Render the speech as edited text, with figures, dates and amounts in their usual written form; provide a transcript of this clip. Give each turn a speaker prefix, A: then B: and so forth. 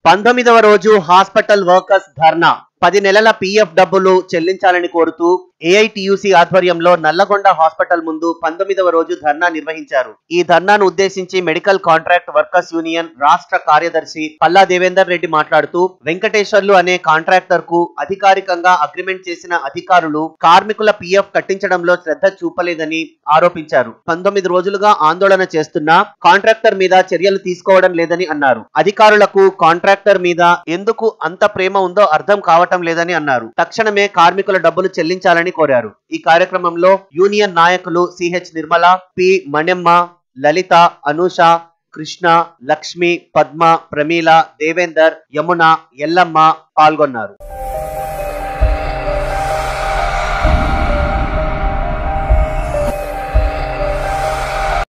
A: 19వ రోజు hospital workers ధర్నా. 10 నెలల PF డబ్బులు చెల్లించాలని కోరుతూ ఏఐటియుసి ఆధ్వర్యంలో నల్లగొండ హాస్పిటల్ ముందు 19వ రోజు ధర్నా నిర్వహించారు. ఈ ధర్నాను ఉద్దేశించి మెడికల్ కాంట్రాక్ట్ వర్కర్స్ యూనియన్ రాష్ట్ర కార్యదర్శి పల్లా దేవేందర్ రెడ్డి మాట్లాడుతూ, వెంకటేశ్వర్లు అనే కాంట్రాక్టర్ కు అధికారికంగా అగ్రిమెంట్ చేసిన అధికారులు కార్మికుల పీఎఫ్ కట్టించడంలో శ్రద్ధ చూపలేదని ఆరోపించారు. 19 రోజులుగా ఆందోళన చేస్తున్నా కాంట్రాక్టర్ మీద చర్యలు తీసుకోవడం లేదని అన్నారు. అధికారులకు కాంట్రాక్టర్ మీద ఎందుకు అంత ప్రేమ ఉందో అర్థం కావటం లేదని అన్నారు. తక్షణమే కార్మికుల డబ్బులు చెల్లించాలని కోరారు. ఈ కార్యక్రమంలో యూనియన్ నాయకులు సిహెచ్ నిర్మల, పి మణెమ్మ, లలిత, అనూష, కృష్ణ, లక్ష్మి, పద్మ, ప్రమీల, దేవేందర్, యమున, ఎల్లమ్మ పాల్గొన్నారు.